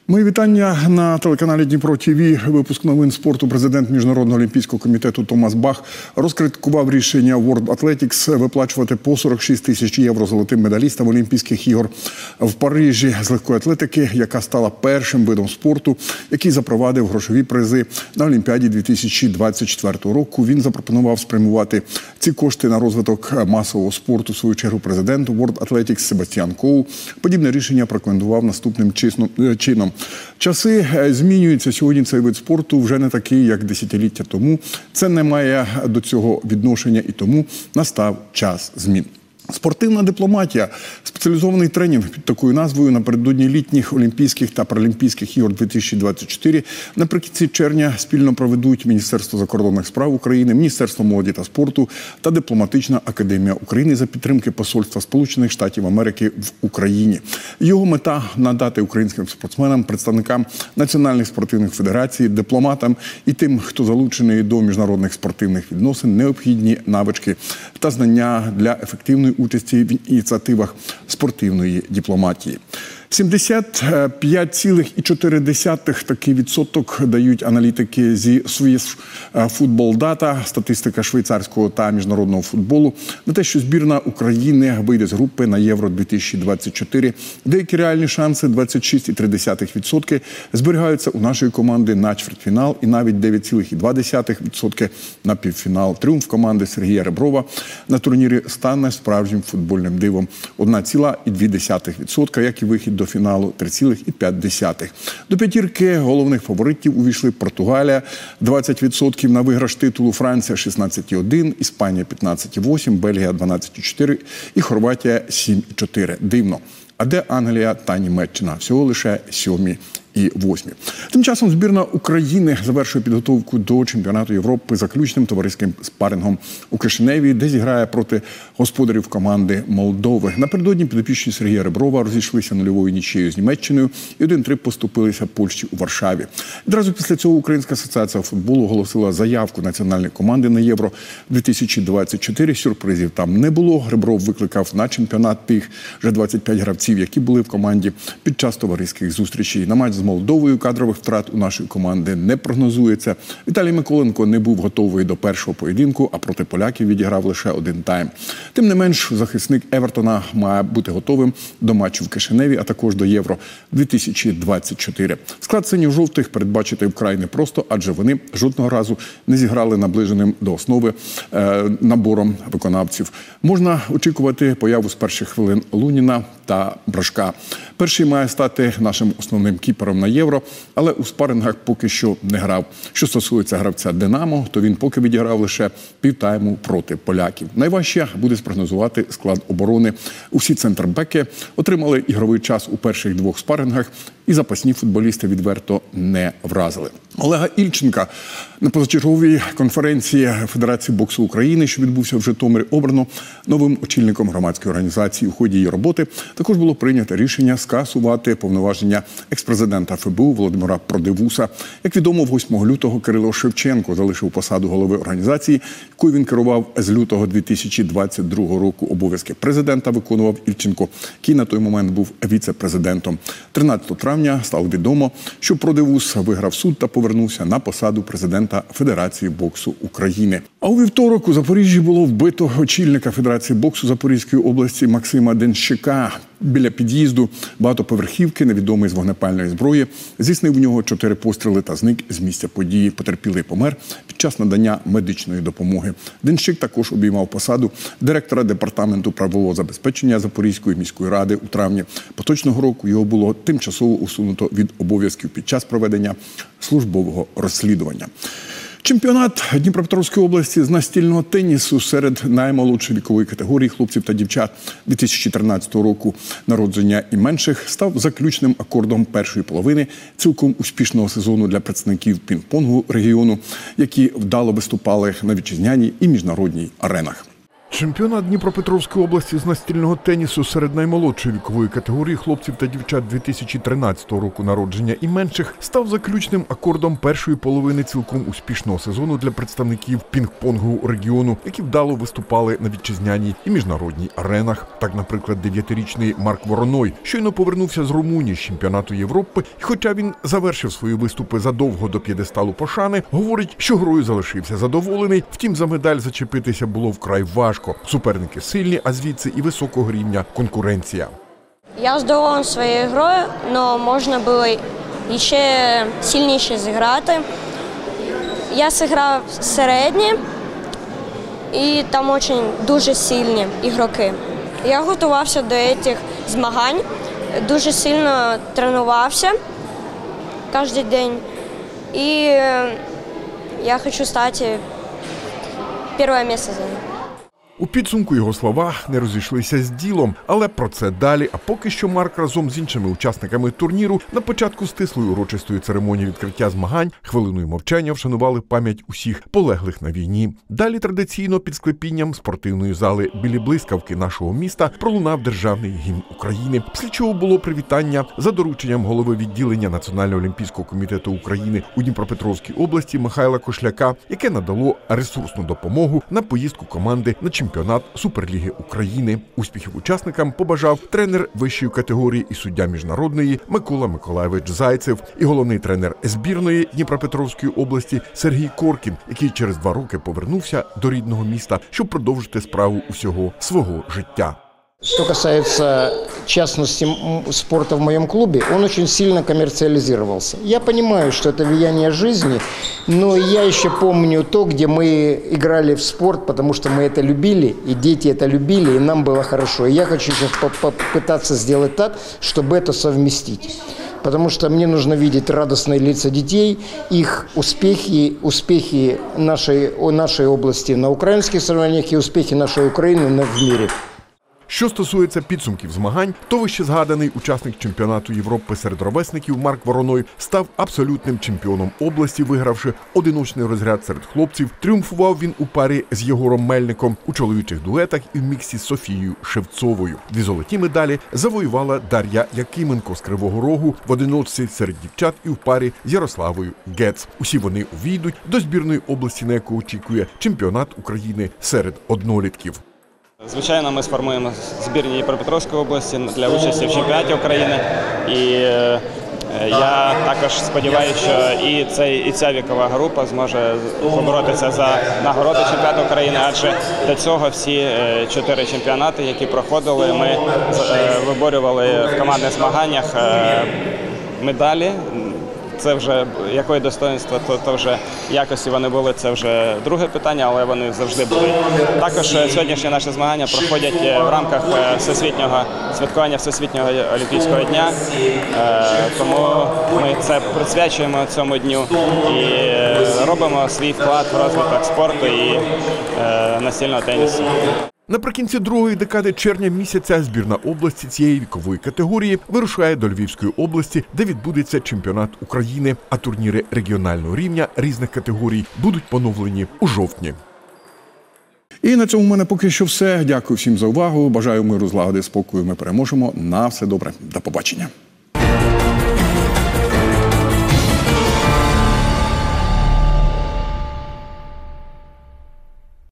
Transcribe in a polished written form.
Мої вітання на телеканалі Дніпро ТВ. Випуск новин спорту. Президент Міжнародного олімпійського комітету Томас Бах розкритикував рішення World Athletics виплачувати по 46 тисяч євро золотим медалістам Олімпійських ігор в Парижі з легкої атлетики, яка стала першим видом спорту, який запровадив грошові призи на Олімпіаді 2024 року. Він запропонував спрямувати ці кошти на розвиток масового спорту. В свою чергу президент World Athletics Себастьян Коу подібне рішення прокоментував наступним чином. Часи змінюються. Сьогодні цей вид спорту вже не такий, як десятиліття тому. Це не має до цього відношення і тому настав час змін. Спортивна дипломатія – спеціалізований тренінг під такою назвою напередодні літніх Олімпійських та Паралімпійських ігор 2024 наприкінці червня спільно проведуть Міністерство закордонних справ України, Міністерство молоді та спорту та Дипломатична академія України за підтримки Посольства Сполучених Штатів Америки в Україні. Його мета – надати українським спортсменам, представникам національних спортивних федерацій, дипломатам і тим, хто залучений до міжнародних спортивних відносин, необхідні навички та знання для ефективної участі в ініціативах спортивної дипломатії. 75,4% такий відсоток дають аналітики зі Swiss Football Data, статистика швейцарського та міжнародного футболу, на те, що збірна України вийде з групи на Євро-2024. Деякі реальні шанси 26,3% зберігаються у нашої команди на чвертьфінал і навіть 9,2% на півфінал. Тріумф команди Сергія Реброва на турнірі стане справжнім футбольним дивом. 1,2%, як і вихід до фіналу 3,5%. До п'ятірки головних фаворитів увійшли Португалія 20% на виграш титулу, Франція 16,1%, Іспанія 15,8%, Бельгія 12,4% і Хорватія 7,4%. Дивно. А де Англія та Німеччина? Всього лише 7 і 8. Тим часом збірна України завершує підготовку до чемпіонату Європи заключним товариським спарингом у Кишиневі, де зіграє проти господарів команди Молдови. Напередодні підопічні Сергія Реброва розійшлися нульовою нічією з Німеччиною і 1-3 поступилися Польщі у Варшаві. Відразу після цього Українська асоціація футболу оголосила заявку національної команди на Євро-2024. Сюрпризів там не було. Ребров викликав на чемпіонат тих вже 25 гравців, які були в команді під час товариських зустрічей. На матч з Молдовою кадрових втрат у нашої команди не прогнозується. Віталій Миколенко не був готовий до першого поєдинку, а проти поляків відіграв лише один тайм. Тим не менш, захисник Евертона має бути готовим до матчу в Кишиневі, а також до Євро-2024. Склад синьо-жовтих передбачити вкрай непросто, адже вони жодного разу не зіграли наближеним до основи набором виконавців. Можна очікувати появу з перших хвилин Луніна та Брашка. Перший має стати нашим основним кіпером на Євро, але у спарингах поки що не грав. Що стосується гравця «Динамо», то він поки відіграв лише півтайму проти поляків. Найважче буде спрогнозувати склад оборони. Усі центрбеки отримали ігровий час у перших двох спарингах, і запасні футболісти відверто не вразили. Олега Ільченка на позачерговій конференції Федерації боксу України, що відбувся в Житомирі, обрано новим очільником громадської організації. У ході її роботи також було прийнято рішення скасувати повноваження екс-президента ФБУ Володимира Продивуса. Як відомо, 8 лютого Кирило Шевченко залишив посаду голови організації, якою він керував з лютого 2022 року. Обов'язки президента виконував Ільченко, який на той момент був віце-президентом. 13 травня стало відомо, що Продивус виграв суд та повернувся на посаду президента Федерації боксу України. А у вівторок у Запоріжжі було вбито очільника Федерації боксу Запорізької області Максима Денщика. Біля під'їзду багатоповерхівки невідомий з вогнепальної зброї здійснив в нього 4 постріли та зник з місця події. Потерпілий помер під час надання медичної допомоги. Денщик також обіймав посаду директора департаменту правового забезпечення Запорізької міської ради. У травні поточного року його було тимчасово усунуто від обов'язків під час проведення службового розслідування. Чемпіонат Дніпропетровської області з настільного тенісу серед наймолодшої вікової категорії хлопців та дівчат 2014 року народження і менших став заключним акордом першої половини цілком успішного сезону для представників пінг-понгу регіону, які вдало виступали на вітчизняній і міжнародній аренах. Чемпіонат Дніпропетровської області з настільного тенісу серед наймолодшої вікової категорії хлопців та дівчат 2013 року народження і менших став заключним акордом першої половини цілком успішного сезону для представників пінг-понгу регіону, які вдало виступали на вітчизняній і міжнародній аренах. Так, наприклад, 9-річний Марк Вороной щойно повернувся з Румунії з чемпіонату Європи, і хоча він завершив свої виступи задовго до п'єдесталу пошани, говорить, що грою залишився задоволений, втім за медаль зачепитися було вкрай важко. Суперники сильні, а звідси і високого рівня конкуренція. Я задоволений своєю грою, але можна було ще сильніше зіграти. Я зіграв середні, і там дуже сильні ігроки. Я готувався до цих змагань, дуже сильно тренувався кожен день. І я хочу стати перше місце зайняти. У підсумку його слова не розійшлися з ділом, але про це далі. А поки що Марк разом з іншими учасниками турніру на початку стислої урочистої церемонії відкриття змагань хвилиною мовчання вшанували пам'ять усіх полеглих на війні. Далі традиційно під склепінням спортивної зали біля блискавки нашого міста пролунав державний гімн України. Після чого було привітання за дорученням голови відділення Національного олімпійського комітету України у Дніпропетровській області Михайла Кошляка, яке надало ресурсну допомогу на поїздку команди на чемпіонат Суперліги України. Успіхів учасникам побажав тренер вищої категорії і суддя міжнародної Микола Миколайович Зайцев і головний тренер збірної Дніпропетровської області Сергій Коркін, який через 2 роки повернувся до рідного міста, щоб продовжити справу усього свого життя. Что касается частности спорта в моем клубе, он очень сильно коммерциализировался. Я понимаю, что это влияние жизни, но я еще помню то, где мы играли в спорт, потому что мы это любили, и дети это любили, и нам было хорошо. И я хочу сейчас попытаться сделать так, чтобы это совместить. Потому что мне нужно видеть радостные лица детей, их успехи нашей области на украинских соревнованиях и успехи нашей Украины в мире. Що стосується підсумків змагань, то вище згаданий учасник чемпіонату Європи серед ровесників Марк Вороной став абсолютним чемпіоном області, вигравши одиночний розряд серед хлопців. Тріумфував він у парі з Єгором Мельником, у чоловічих дуетах і в міксі з Софією Шевцовою. 2 золоті медалі завоювала Дар'я Якименко з Кривого Рогу в одиночці серед дівчат і в парі з Ярославою Гец. Усі вони увійдуть до збірної області, на яку очікує чемпіонат України серед однолітків. Звичайно, ми сформуємо збірні Дніпропетровської області для участі в чемпіонаті України. І я також сподіваюся, що і ця вікова група зможе поборотися за нагороди чемпіонату України, адже до цього всі 4 чемпіонати, які проходили, ми виборювали в командних змаганнях медалі. Це вже якої достоинства, то вже якості вони були, це вже друге питання, але вони завжди були. Також сьогоднішні наші змагання проходять в рамках святкування Всесвітнього олімпійського дня, тому ми це присвячуємо цьому дню і робимо свій вклад в розвиток спорту і настільного тенісу. Наприкінці другої декади червня місяця збірна області цієї вікової категорії вирушає до Львівської області, де відбудеться чемпіонат України, а турніри регіонального рівня різних категорій будуть поновлені у жовтні. І на цьому в мене поки що все. Дякую всім за увагу. Бажаю миру, злагоди, спокою. Ми переможемо. На все добре. До побачення.